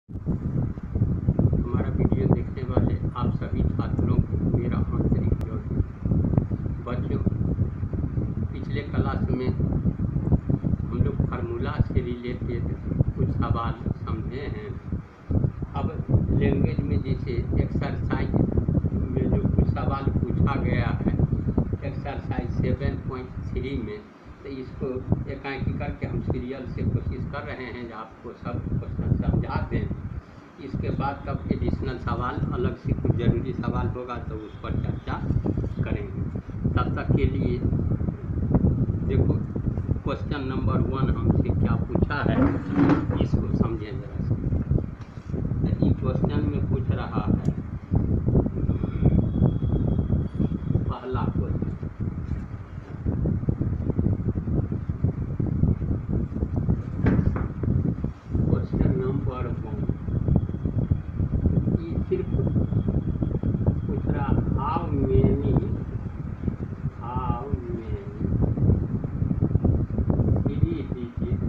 हमारा वीडियो देखने वाले आप सभी छात्रों को मेरा आंतरिक जोर। बच्चों, पिछले क्लास में हम लोग फार्मूला से रिलेटेड कुछ सवाल समझे हैं। अब लैंग्वेज में जैसे एक्सरसाइज में जो कुछ सवाल पूछा गया है एक्सरसाइज 7.3 में, तो इसको एकाएकी करके हम सीरियल से कोशिश कर रहे हैं जो आपको सब क्वेश्चन समझा दें। इसके बाद तब एडिशनल सवाल अलग से कुछ ज़रूरी सवाल होगा तो उस पर चर्चा करेंगे। तब तक के लिए देखो, क्वेश्चन नंबर 1 हमसे क्या पूछा है इसको समझें जरा से। इस क्वेश्चन में पूछ रहा है पहला क्वेश्चन, क्वेश्चन नंबर 1 सिर्फ पूछ रहा how many three digit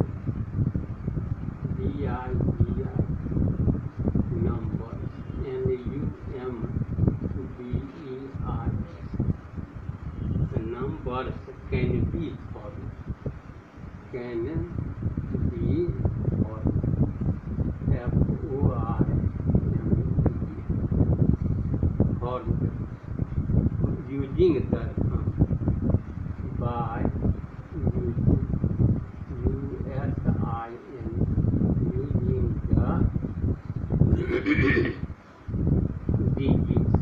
numbers numbers can be formed formed using the by using digits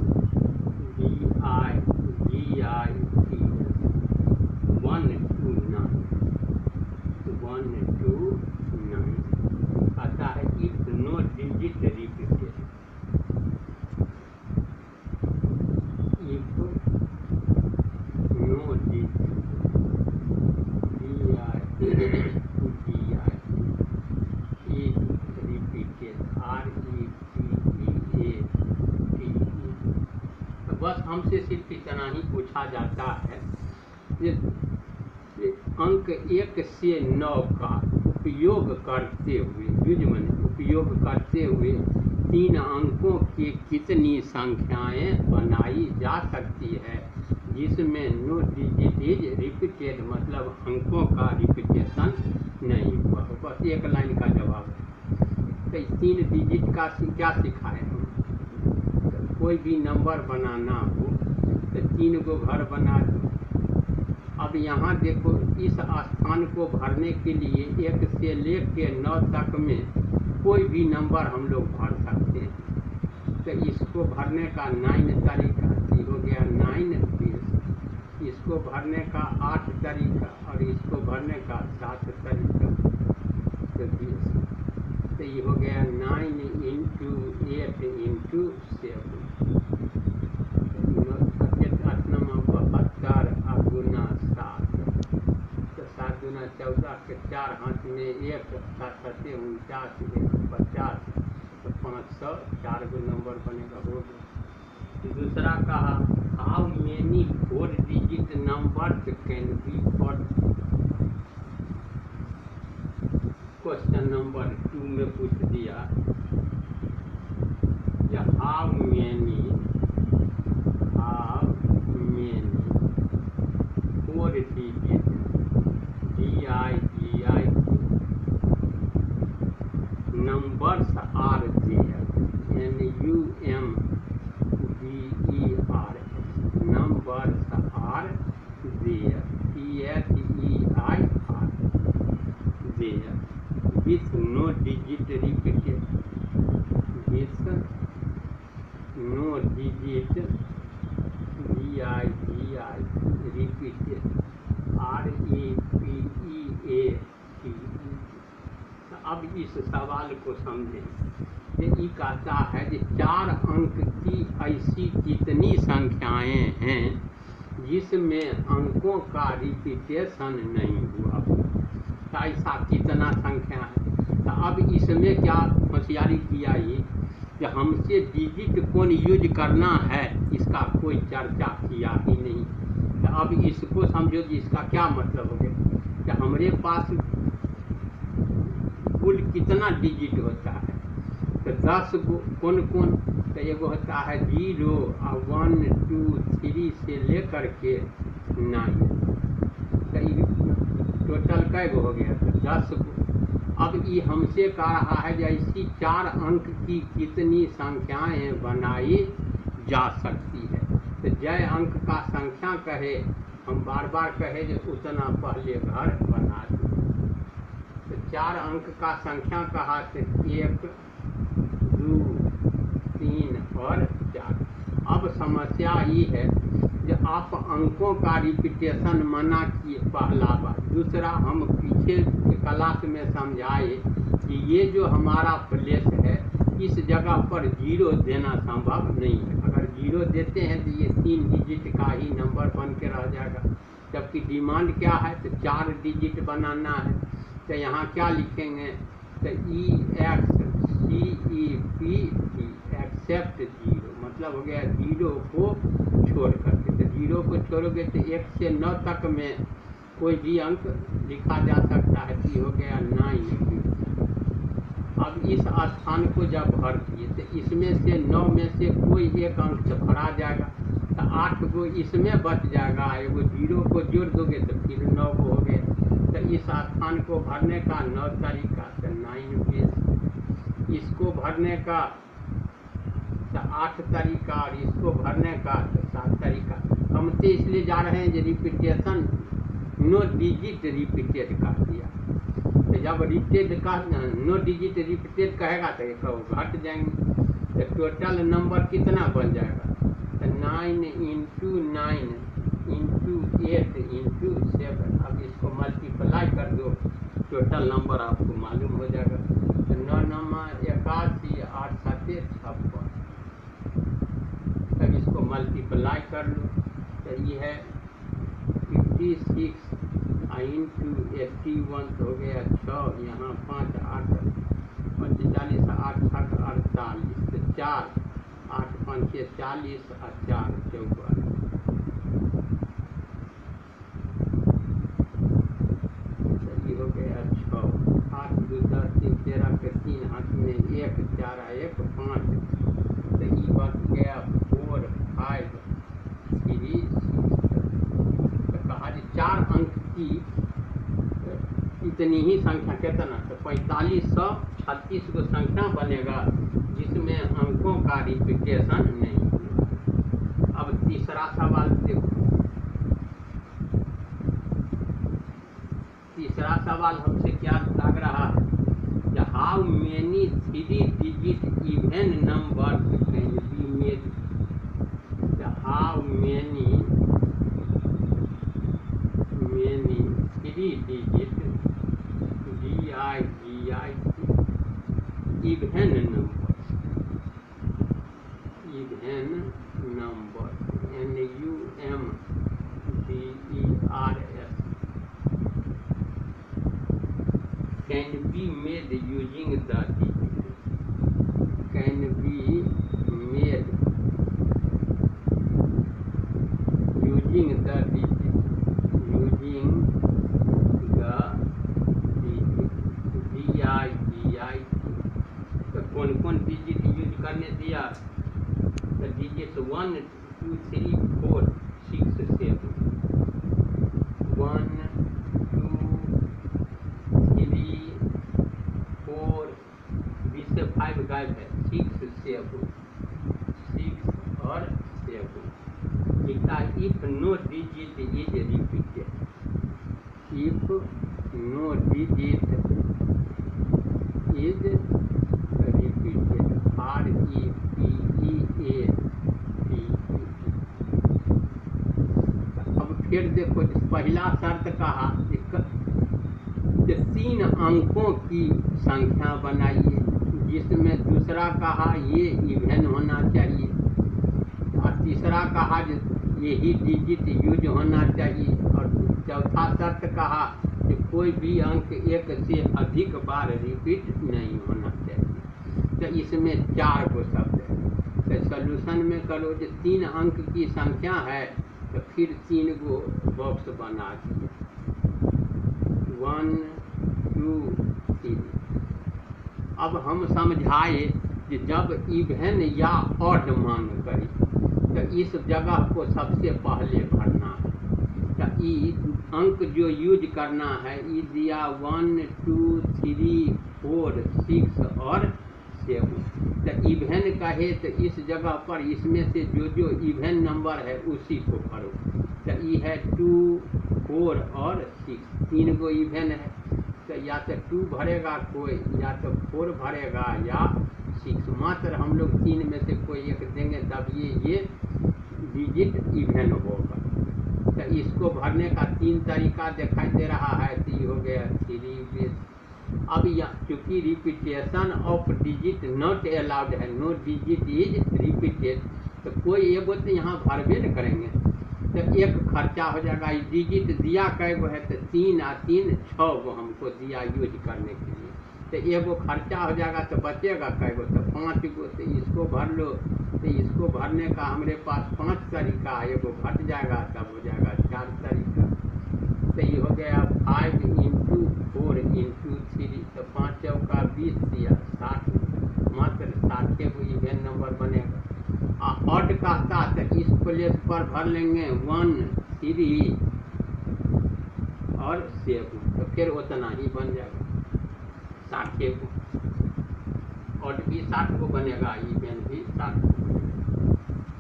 DIGITS 1 to 9 आता है। if no digit repeated, if no digit is repeated तो बस हमसे सिर्फ इतना ही पूछा जाता है कि अंक 1 से 9 का उपयोग करते हुए उपयोग करते हुए 3 अंकों की कितनी संख्याएं बनाई जा सकती है जिसमें नो डिजिट इज रिपीटेड, मतलब अंकों का रिपीटेशन नहीं हुआ। बस एक लाइन का जवाब है। तो 3 डिजिट का क्या सिखाए हम? कोई भी नंबर बनाना हो तो 3 को घर बना दो। अब यहाँ देखो, इस स्थान को भरने के लिए 1 से लेकर 9 तक में कोई भी नंबर हम लोग भर सकते हैं। तो इसको भरने का 9 तरीका, हो गया 9 20। इसको भरने का 8 तरीका और इसको भरने का 7 तरीका, तो 20। तो ये हो गया 9 × 8 × 7। 72 गुना 7, तो 7 गुना 14 के 4 हाथ में 1, 7 7 49, 1 50, तो 500 4 गो नंबर बनेगा, हो गया। दूसरा कहा how many 4 digit numbers can be formed. Question number 2 में पूछ दिया how many 4 digit DIGIT numbers are there, NUMBERS numbers are there, THEIR there, with no digit repeated, with no digit DIGIT repeated, REPEATE। अब इस सवाल को समझें। ये कहता है कि 4 अंक की ऐसी कितनी संख्याएं हैं जिसमें अंकों का रिपीटेशन नहीं हुआ। तो ऐसा कितना संख्या है? तो अब इसमें क्या होशियारी किया ये कि हमसे डिजिट कौन यूज करना है इसका कोई चर्चा किया ही नहीं। तो अब इसको समझो कि इसका क्या मतलब हो गया कि हमारे पास कुल कितना डिजिट होता है। तो तो 10 कौन कौन, तो एगो होता है 0 और 1 2 3 से लेकर के 9, तो टोटल कै गो हो गया, तो 10 गो। अब ये हमसे कह रहा है जैसी 4 अंक की कितनी संख्याएं बनाई जा सकती है। तो जय अंक का संख्या कहे, हम बार बार कहे जो उतना पहले घर बना दो। तो 4 अंक का संख्या कहा से 1 2 3 और 4। अब समस्या ये है कि आप अंकों का रिपीटेशन मना किए पहला बार। दूसरा, हम पीछे क्लास में समझाए कि ये जो हमारा प्लेस है इस जगह पर 0 देना संभव नहीं है। अगर 0 देते हैं तो ये 3 डिजिट का ही नंबर बन के रह जाएगा, जबकि डिमांड क्या है, तो 4 डिजिट बनाना है। तो यहाँ क्या लिखेंगे, तो EXCEPT एक्सेप्ट 0, मतलब हो गया 0 को छोड़ करके। तो 0 को छोड़ोगे तो 1 से 9 तक में कोई भी अंक लिखा जा सकता है, तो हो गया 9। अब इस स्थान को जब भर दिए तो इसमें से 9 में से कोई एक अंक से भरा जाएगा, तो 8 को इसमें बच जाएगा। एगो 0 को जोड़ दोगे तो फिर 9 को हो गया। तो इस स्थान को भरने का 9 तरीका, तो 9 पेज। इसको भरने का तो 8 तरीका, और इसको भरने का तो 7 तरीका। हम तो इसलिए जा रहे हैं जो रिपीटेशन नो डिजिट रिपीटेड कर दिया। तो जब रिपीटेड का नो डिजिट रिपीटेड कहेगा तो एक घट जाएंगे। तो टोटल नंबर कितना बन जाएगा, तो 9 × 9 × 8 × 7। अब इसको मल्टीप्लाई कर दो, टोटल नंबर आपको मालूम हो जाएगा। तो 9 9 81, 8 7 56। तब इसको मल्टीप्लाई कर लो, तो ये है 56 × 81 हो गया 6, यहाँ 5 8 45, 8 7 48, तो 4 8 5 6 40 और 4 44। हो गया 6, 8 2 10 3 13 के 3 हाथ में 1 4 1 5। तो ये बच गया 4 5 3 6। तो कहा जी 4 अंक की इतनी ही संख्या कितना, तो 4536 को संख्या बनेगा जिसमें अंकों का रिपीटेशन नहीं। अब तीसरा सवाल देखो। तीसरा सवाल हमसे क्या लग रहा है, how many 3 digit even numbers can be made. How many 3 digit even numbers can be made using the digit, can be made using the digit, DIGIT। तो कौन कौन डिजिट यूज करने दिया, तो डिजिट 1 2 3 4 6 7, 1 2 3 4, 20 से 5 गायब है, 6 7 6 और 7 लिखता है। If no digit is repeated, if no digit is repeated, REPEATED। अब फिर देखो, पहला शर्त कहा 3 अंकों की संख्या बनाइए, जिसमें दूसरा कहा ये इवन होना चाहिए, और तीसरा कहा यही डिजिट यूज होना चाहिए, और चौथा शर्त कहा कि कोई भी अंक 1 से अधिक बार रिपीट नहीं होना चाहिए। तो इसमें 4 को शब्द है। तो सॉल्यूशन में करो जो 3 अंक की संख्या है, तो फिर 3 को बॉक्स बना दिए, 1 2 3। अब हम समझाए कि जब इवन या ऑड मांग करी तो इस जगह को सबसे पहले भरना है। तो ई अंक जो यूज करना है, ई दिया 1 2 3 4 6 और 7। तो इवन कहे तो इस जगह पर इसमें से जो इवन नंबर है उसी को भरो। तो ई है 2 4 और 6, 3 गो इवन है। तो या तो 2 भरेगा कोई, या तो 4 भरेगा या 6। मात्र हम लोग 3 में से कोई एक देंगे तब ये डिजिट इवन होगा। तो इसको भरने का 3 तरीका दिखाई दे रहा है। तो ये हो गया 3 अब यहाँ चूँकि repetition of digit not allowed है, नो डिजिट इज रिपीटेड, तो कोई एगो तो यहाँ भरबे न करेंगे। तो एक खर्चा हो जाएगा। डिजिट दिया कै गो है, तो 3 और 3 6 गो हमको दिया यूज करने के लिए। तो एगो खर्चा हो जाएगा तो बचेगा कै गो, तो 5 गो। तो इसको भर लो। तो इसको भरने का हमारे पास 5 तरीका है, एगो घट जाएगा तब हो जाएगा 4 तरीका। तो ये हो गया 5 × 4 × 3, तो 5 चौका 20 दिया 60, मात्र 60 को इवन नंबर बनेगा। ऑड कहता तो इस प्लेस पर भर लेंगे 1 3 और 7, तो फिर उतना ही बन जाएगा 60 को। ऑड भी 60 को बनेगा, इवन भी 60 को बनेगा।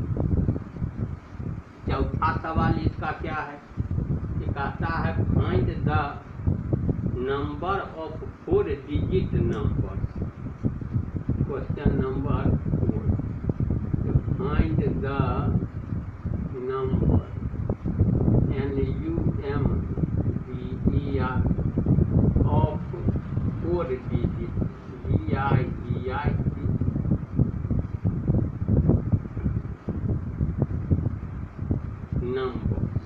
चौथा सवाल इसका क्या है? ये कहता है find the number of 4 digit numbers. Question number 4, find the number of 4 digit numbers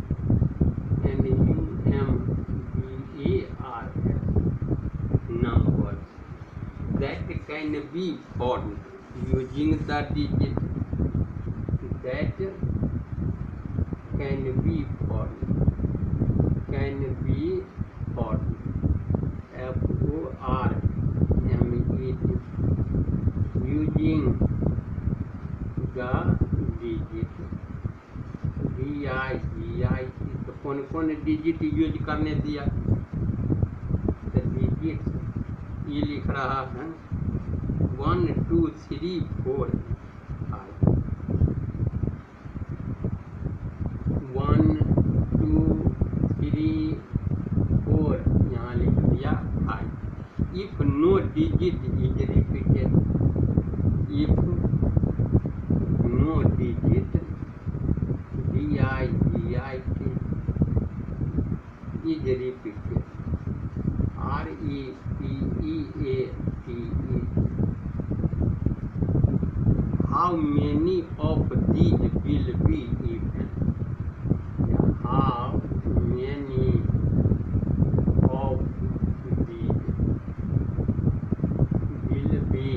numbers that can be formed using the digit that can be formed using the digit तो कौन कौन डिजिट यूज करने दिया? तो digit ये लिख रहा है 1 2 3 4 5, 1 2 3 4 यहाँ लिख दिया 5। If no digit is repeated, if no digit is repeated, repeated, how many of these will be even? How many of these will be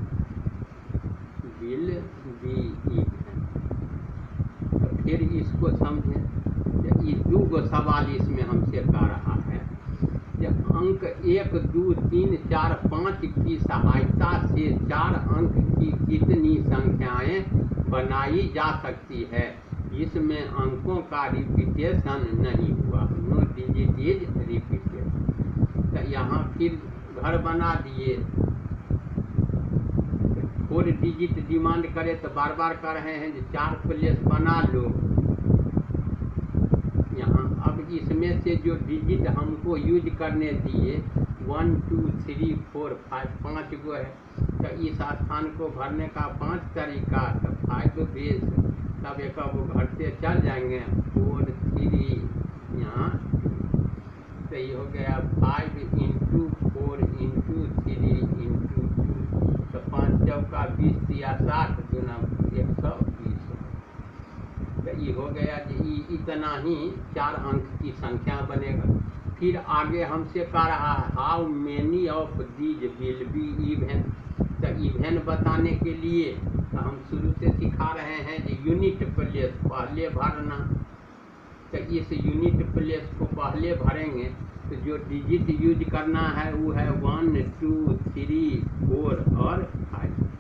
even? तो फिर इसको समझें। ये 2 गो सवाल इसमें हमसे कह रहा है। जब अंक 1 2 3 4 5 की सहायता से 4 अंक की कितनी संख्याएं बनाई जा सकती है, इसमें अंकों का रिपीटेशन नहीं हुआ, नो डिजिट इज रिपीटेड। तो यहाँ फिर घर बना दिए। 4 डिजिट डिमांड करे तो बार बार कह रहे हैं कि 4 प्लेस बना लो। यहाँ अब इसमें से जो डिजिट हमको यूज करने दिए 1 2 3 4 5, 5 गो है। तो इस स्थान को भरने का 5 तरीका, तो 5 बेस, तब एक वो घटते चल जाएंगे 4 3 यहाँ। तो ये हो गया 5 × 4 × 3 × 2, तो 5 चौका 20 दिया 60, दूना 120। तो ये हो गया कि इतना ही 4 अंक की संख्या बनेगा। फिर आगे हमसे कह रहा है how many of these will be even. तो इवन बताने के लिए तो हम शुरू से सिखा रहे हैं कि यूनिट प्लेस पहले भरना। तो इस यूनिट प्लेस को पहले भरेंगे तो जो डिजिट यूज करना है वो है 1 2 3 4 और 5।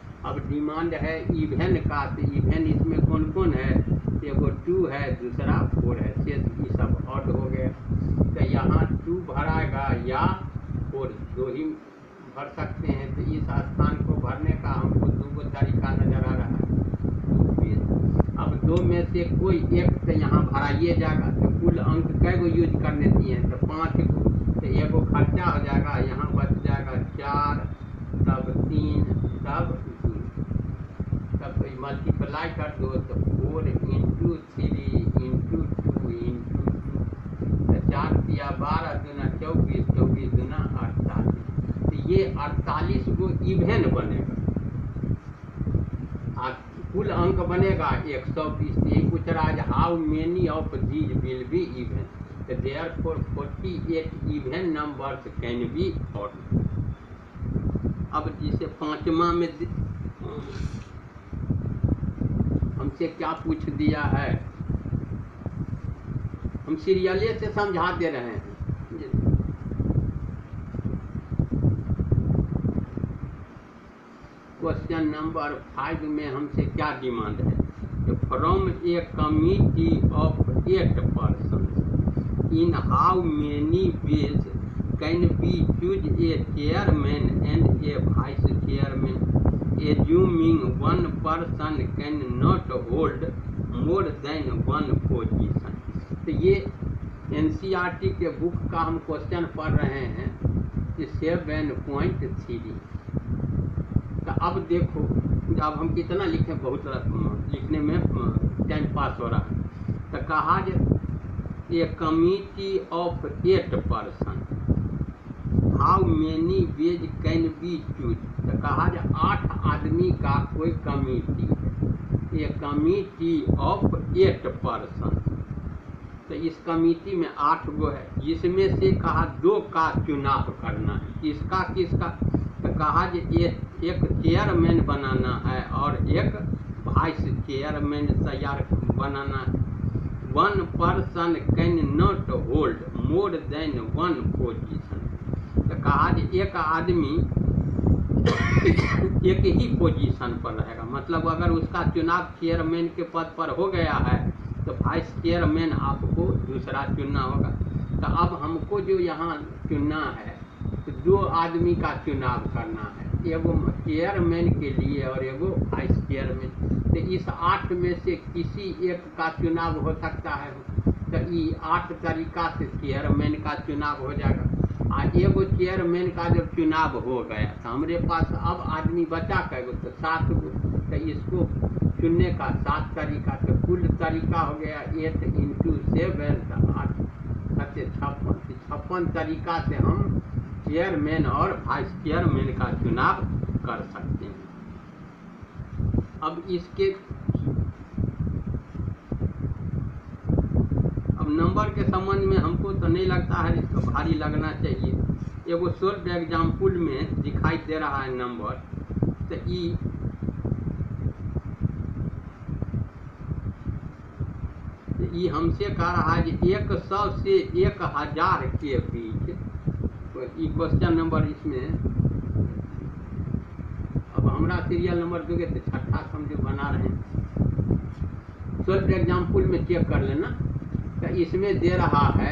डिमांड है इवेन का, तो इवेन इसमें कौन कौन है, एगो 2 है, दूसरा 4 है, शेष ये सब ऑड हो गया। तो यहाँ 2 भराएगा या 4, 2 ही भर सकते हैं। तो इस स्थान को भरने का हमको 2 तरीका नजर आ रहा है। अब 2 में से कोई एक तो यहाँ भराइए जाएगा। तो कुल अंक कै गो यूज करने दिए, तो 5 को, तो एगो खर्चा हो जाएगा, यहाँ बच जाएगा 4, तब 3, तब 2, तब मल्टीप्लाई कर दो तो 4 × 3 × 2 × 2, तो 4 × 12 × 24, 24 × 48। तो ये 48 गो इवेन बनेगा। कुल अंक बनेगा 120। यही पूछ रहा है how many of these will be even, तो therefore 48 even numbers can be odd. अब जिसे 5वां में हमसे क्या पूछ दिया है, हम सीरियले से समझा दे रहे हैं। क्वेश्चन नंबर 5 में हमसे क्या डिमांड है, from a committee of 8 persons in how many ways can be choose a chairman and a vice chairman, assuming 1 person can not hold more than 1 position. तो ये NCERT के बुक का हम question पढ़ रहे हैं 7.3। तो अब देखो, अब हम कितना लिखें, बहुत लिखने में टाइम पास हो रहा है। तो कहा जे a committee of 8 person how many ways can be choose. तो कहा जे 8 आदमी का कोई कमिटी है, ए कमिटी ऑफ 8 पर्सन। तो इस कमिटी में 8 गो है, जिसमें से कहा 2 का चुनाव करना है। किसका किसका, तो कहा जे एक चेयरमैन बनाना है और एक वाइस चेयरमैन तैयार बनाना है। 1 person can not hold more than 1 position. तो कहा जे एक आदमी एक ही पोजीशन पर रहेगा, मतलब अगर उसका चुनाव चेयरमैन के पद पर हो गया है तो वाइस चेयरमैन आपको दूसरा चुनना होगा। तो अब हमको जो यहाँ चुनना है, तो 2 आदमी का चुनाव करना है, एगो चेयरमैन के लिए और एगो वाइस चेयरमैन। तो इस 8 में से किसी एक का चुनाव हो सकता है। तो ये 8 तरीका से चेयरमैन का चुनाव हो जाएगा। आज एगो चेयरमैन का जब चुनाव हो गया तो हमारे पास अब आदमी बचा कैगो, तो 7 गो। तो इसको चुनने का 7 तरीका, तो कुल तरीका हो गया 8 × 7 तो 8 56 तरीका से हम चेयरमैन और वाइस चेयरमैन का चुनाव कर सकते हैं। अब इसके अब नंबर के संबंध में हमको तो नहीं लगता है इसको भारी लगना चाहिए। एगो शॉर्ट एग्जाम्पल में दिखाई दे रहा है नंबर, तो ये हमसे कह रहा है कि 100 से 1000 के बीच। तो ये क्वेश्चन नंबर इसमें, अब हमारा सीरियल नंबर दोगे तो 6ठा समझो बना रहे हैं। शॉर्ट एग्जाम्पल में चेक कर लेना। तो इसमें दे रहा है,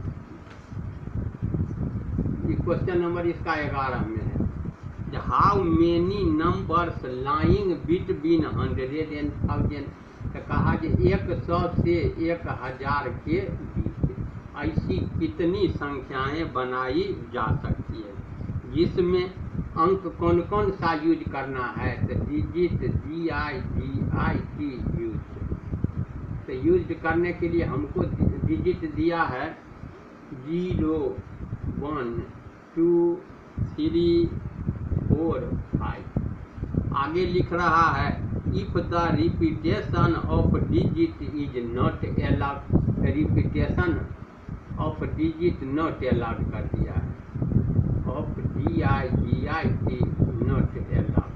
ये क्वेश्चन नंबर इसका 11 में है, how many numbers lying between 100 and 1000। तो कहा कि 100 से 1000 के बीच ऐसी कितनी संख्याएं बनाई जा सकती है, जिसमें अंक कौन कौन सा यूज करना है। तो डिजिट DIGIT यूज। तो यूज करने के लिए हमको डिजिट दिया है 0 1 2 3 4 5। आगे लिख रहा है if the repetition of digit is not allowed, repetition of digit not allowed कर दिया है, of DIGIT not allowed,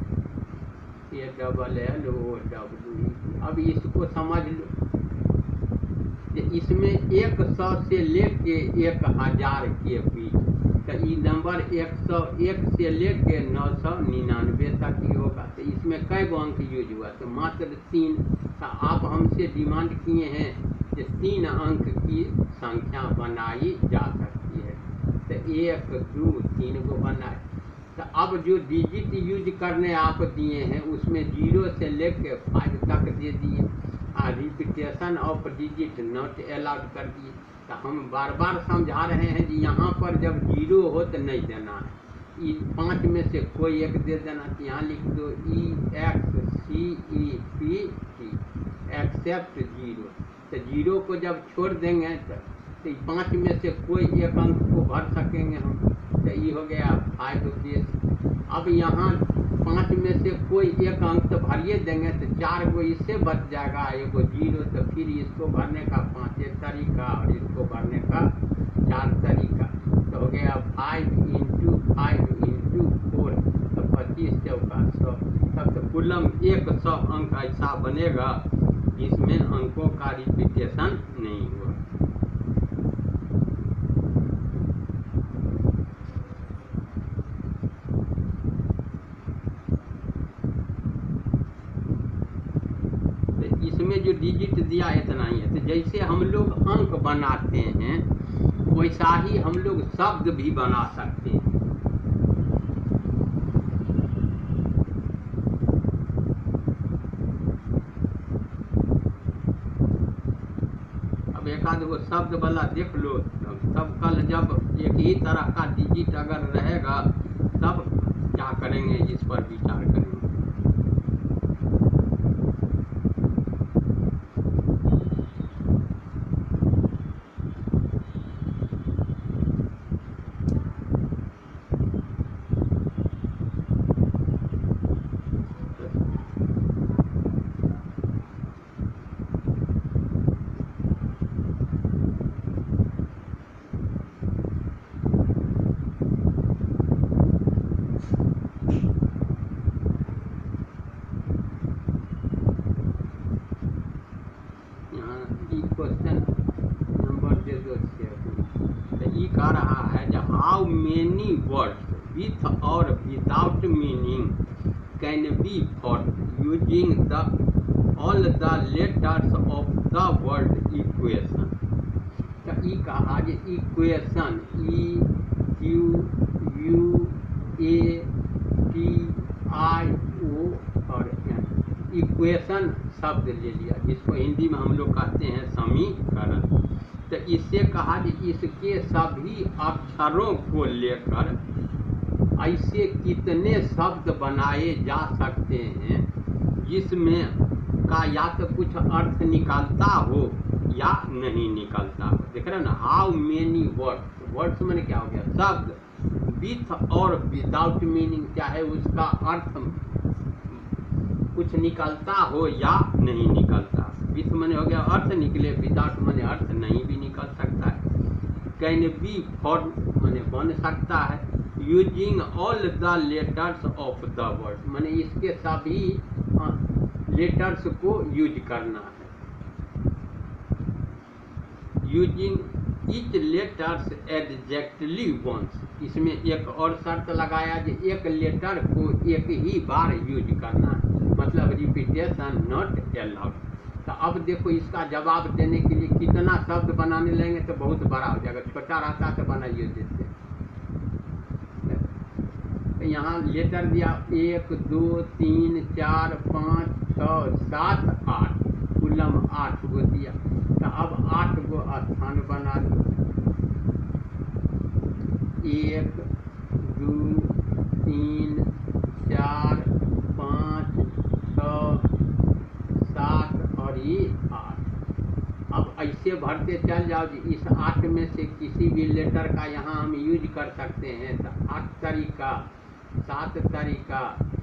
ALLOWE। अब इसको समझ लो कि इसमें 100 से लेके 1000 के बीच तो ये नंबर 101 से लेके 999 तक ही होगा। तो इसमें कै गो अंक यूज हुआ? तो मात्र 3। तो आप हमसे डिमांड किए हैं कि 3 अंक की संख्या बनाई जा सकती है। तो 1 2 3 को बनाए। तो अब जो डिजिट यूज करने आप दिए हैं उसमें 0 से लेके 5 तक दे दिए। Repetition of digit not allowed कर दिए। तो हम बार बार समझा रहे हैं कि यहाँ पर जब 0 हो तो नहीं देना है, 5 में से कोई एक दे देना। तो यहाँ लिख दो EXCEPT एक्सेप्ट 0। तो 0 को जब छोड़ देंगे तो 5 में से कोई एक अंक को भर सकेंगे हम। तो ये हो गया 5 बेस। अब यहाँ 5 में से कोई एक अंक तो भरिए देंगे तो 4 गो इससे बच जाएगा, एगो 0। तो फिर इसको भरने का 5 तरीका और इसको भरने का 4 तरीका। तो हो गया 5 × 5 × 4। तो 25 चौका 100। तब तो कुलम 100 अंक ऐसा बनेगा जिसमें अंकों का रिपीटेशन नहीं हुआ। इसमें जो डिजिट दिया इतना ही है। तो जैसे हम लोग अंक बनाते हैं वैसा ही हम लोग शब्द भी बना सकते हैं। अब एक आध वो शब्द वाला देख लो। तब कल जब एक ही तरह का डिजिट अगर रहेगा तब क्या करेंगे, इस पर विचार करेंगे। क्वेश्चन नंबर दे दो। तो ये कह रहा है जो हाउ मेनी वर्ड्स विथ और without meaning can be formed using the all the letters of the word equation. तो ये कहा जो इक्वेशन EQUATIO और इक्वेशन शब्द ले लिया जिसको हिंदी में हम लोग कहते हैं समीकरण। तो इससे कहा कि इसके सभी अक्षरों को लेकर ऐसे कितने शब्द बनाए जा सकते हैं जिसमें का या तो कुछ अर्थ निकलता हो या नहीं निकलता हो। देख रहे हैं ना, हाउ मेनी वर्ड्स। वर्ड्स मैंने क्या हो गया? शब्द। विथ और विदाउट मीनिंग, चाहे उसका अर्थ कुछ निकलता हो या नहीं निकलता। विथ मैंने हो गया अर्थ निकले, विदाउट मैंने अर्थ नहीं भी निकल सकता है। कैन बी फॉर्म मैंने बन सकता है। Using all the letters of the word मैंने इसके सभी लेटर्स को यूज करना है। Using each letters exactly once. इसमें एक और शर्त लगाया कि एक लेटर को एक ही बार यूज करना है, मतलब रिपीटेशन नॉट अलाउड। तो अब देखो इसका जवाब देने के लिए कितना शब्द बनाने लेंगे तो बहुत बड़ा हो जाएगा। छोटा रहता तो बनाइए देते। तो यहाँ लेटर दिया 1 2 3 4 5 6 7 8, कुलम 8 गो दिया। तो अब 8 गो स्थान बना दो। 1 2 3 4 5 6 7 और ये 8। अब ऐसे भरते चल जाओ जी। इस 8 में से किसी भी लेटर का यहाँ हम यूज कर सकते हैं। तो 8 तरीका, 7 तरीका,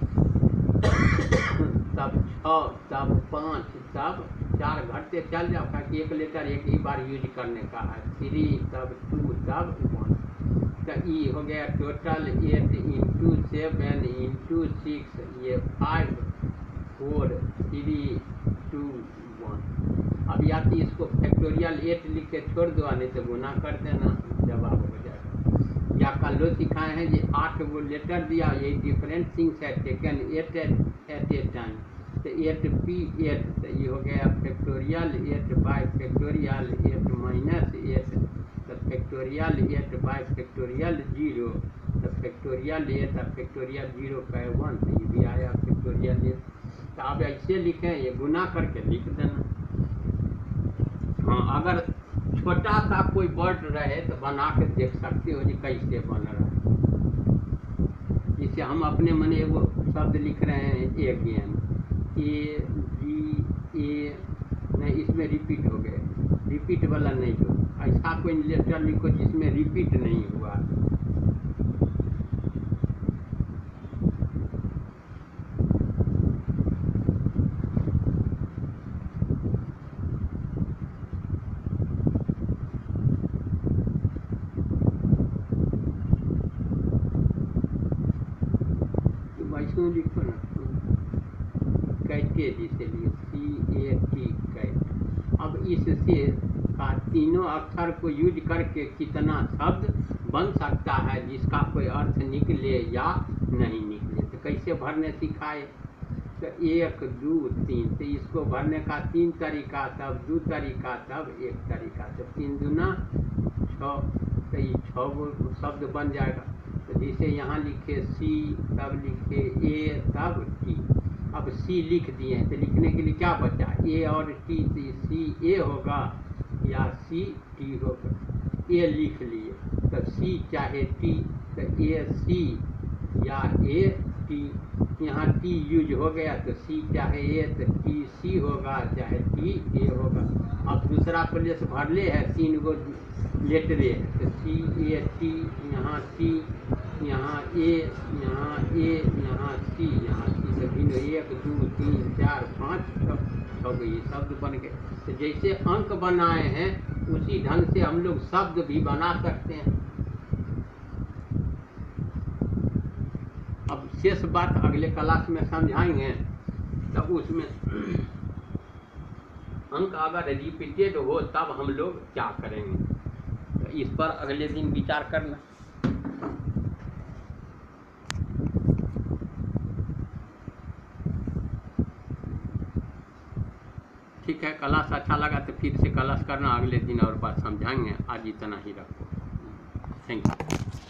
तब 6, तब 5, तब 4 भरते चल जाओ, ताकि एक लेटर एक ही बार यूज करने का है। 3, तब 2, तब 1। तो ये हो गया टोटल 8 × 7 × 6, ये 5 4 3 2 1। अब या तो इसको फैक्टोरियल 8 लिख के छोड़ दो, नहीं तो गुना कर देना, जवाब हो जाएगा। या कल सिखाए हैं जी 8 गो लेटर दिया, ये डिफरेंट थिंग्स है टेकन एट ए टाइम। तो 8p8 तो ये हो गया फैक्टोरियल 8 बाय फैक्टोरियल 8 माइनस 8 तो फैक्टोरियल 8 बाय फैक्टोरियल 0 तो फैक्टोरियल 8 और फैक्टोरियल 0 का 1 तो ये भी आया फैक्टोरियल 8। तो अब ऐसे लिखें, ये गुना करके लिख देना। हाँ, अगर छोटा सा कोई वर्ड रहे तो बना के देख सकते हो जी कैसे बन रहा है। जिसे हम अपने मन एगो शब्द लिख रहे हैं अगेन, ए जी ए नहीं, इसमें रिपीट हो गए, रिपीट वाला नहीं हो। ऐसा कोई लेटर लिखो जिसमें रिपीट नहीं हुआ। वैसे लिखो ना, कैटे जिसे लिए CAT कैट। अब इससे का तीनों अक्षर को यूज करके कितना शब्द बन सकता है जिसका कोई अर्थ निकले या नहीं निकले। तो कैसे भरने सिखाए, तो 1 2 3, तो इसको भरने का 3 तरीका, तब 2 तरीका, तब 1 तरीका। तो 3 दूना 6, तो ये 6 गो शब्द बन जाएगा। तो जैसे यहाँ लिखे C, तब लिखे A, तब T। अब C लिख दिए हैं तो लिखने के लिए क्या बचा, A और T, तो C A होगा या C T होगा। A लिख लिए तो C चाहे T, तो A C या A T। यहाँ T यूज हो गया तो C चाहे A, तो T C होगा चाहे T A होगा। अब दूसरा प्लेस भरले है 3 गो लेटरे, तो C A T, यहाँ T, यहाँ A, यहाँ A, यहाँ C, यहाँ C। तो भिन्न 1 2 3 4 5 6 ये शब्द बन गए। तो जैसे अंक बनाए हैं उसी ढंग से हम लोग शब्द भी बना सकते हैं। अब शेष बात अगले क्लास में समझाएंगे। तो उसमें अंक अगर रिपीटेड हो तब हम लोग क्या करेंगे, तो इस पर अगले दिन विचार करना। ठीक है, क्लास अच्छा लगा तो फिर से क्लास करना, अगले दिन और बात समझाएंगे। आज इतना ही रखो। Thank you.